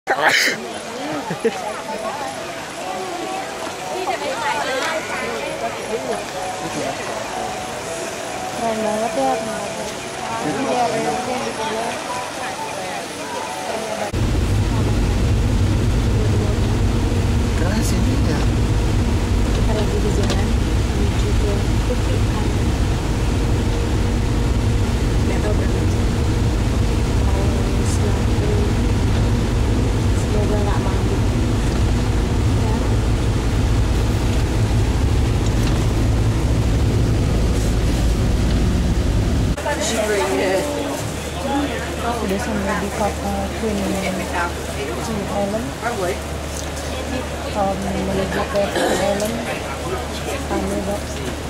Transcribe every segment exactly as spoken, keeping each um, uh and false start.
Keren banget ya. Iya, relnya gitu ya. Keras ini ya. Kita lagi di jalan menuju ke Bukit Aman. Nggak tahu berapa jam. Mau selalu semoga nggak mabuk. Ya. Udah sampai di kota Queen Island. Kalau menuju ke Queen Island, kami bak.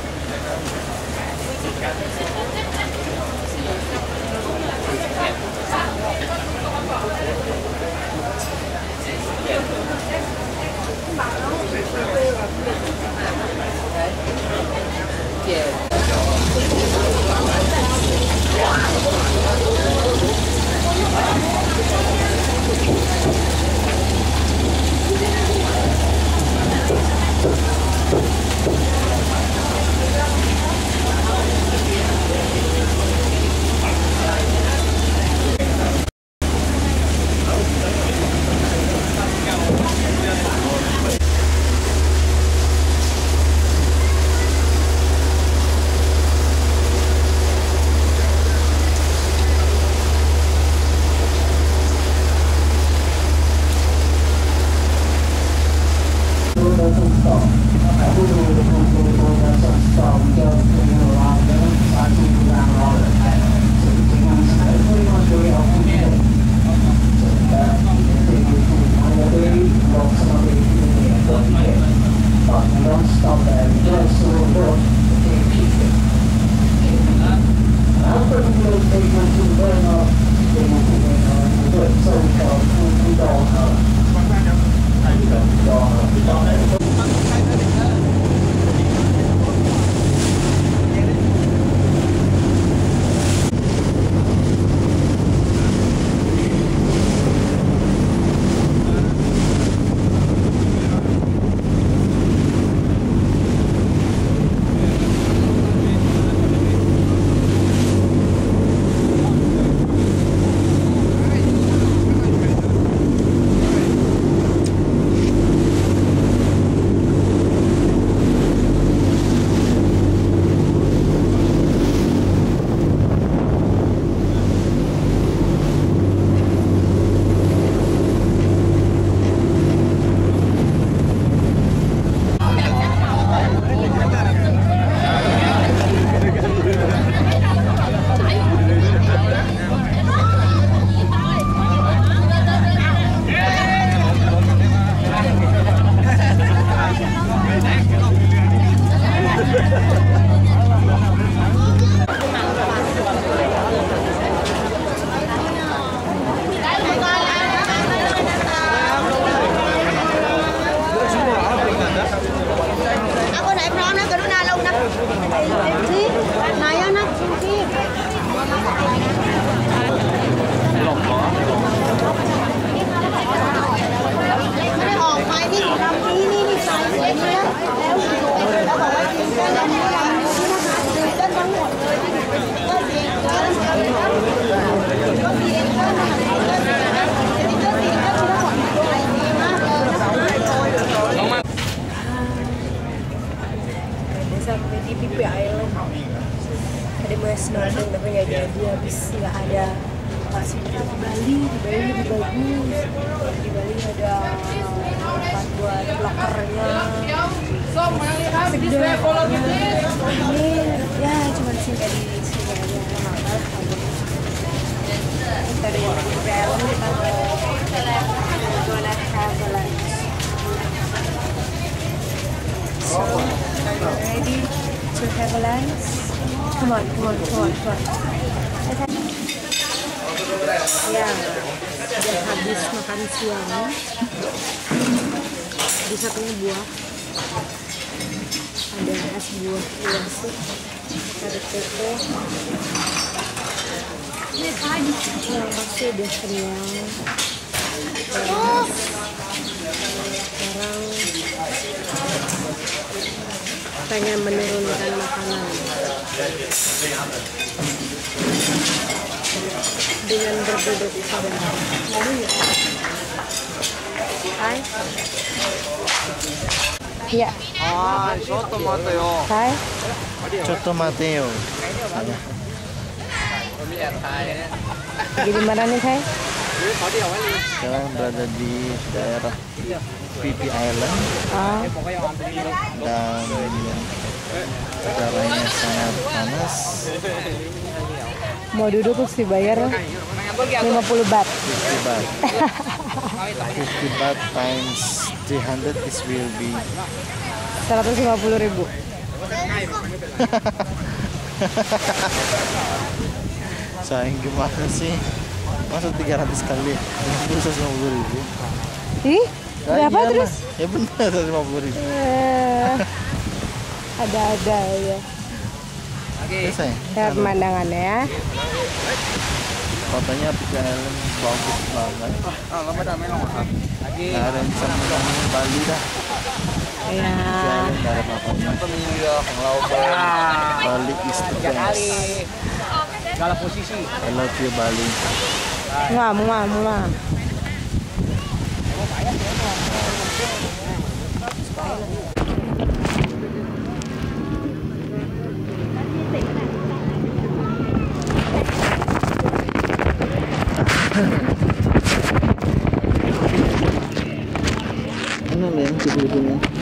Sampai di Pipi Island ada mau snorkeling tapi nggak jadi, habis nggak ada fasilitas. Di Bali, di Bali lebih bagus. Di Bali ada tempat buat lokernya, segede pokoknya. Ini ya cuma sini di sini aja, nggak malah kamu. Kita ada yang di Pipi Island, kita mau gonna have a lunch. So, ready to have a lunch? Come on, come on, come on, come on. Ya, udah habis makan siang. Di satunya buah. Ada es buah biasa. Ada teko. Yang pasti udah kenyang. sekarang pengen menurunkan makanan dengan berduduk sebentar. Hai. Iya. Ah, soto mateo. Hai. Soto mateo. Ada. Jadi mana nih, Hai? Sekarang berada di daerah Phi Phi Island Ah, dan udaranya sangat panas. mau duduk terus dibayar lima puluh baht. fifty baht. fifty baht times three hundred is will be seratus lima puluh ribu. sayang gimana sih? Masa tiga ratus kali seratus lima puluh ribu? Ih, berapa iyalah. terus? Ya benar seratus lima puluh ribu. Eh, ada-ada ya. Ya, sayang. Lihat pemandangannya ya. Fotonya Phi Phi Island bagus banget. Nggak ada yang bisa menang Bali dah. Ya. Nggak ada apa-apanya. Bali is the best. Segala posisi. I love you Bali. Muah, muah, muah. Ano na yan? Sibulibo niya?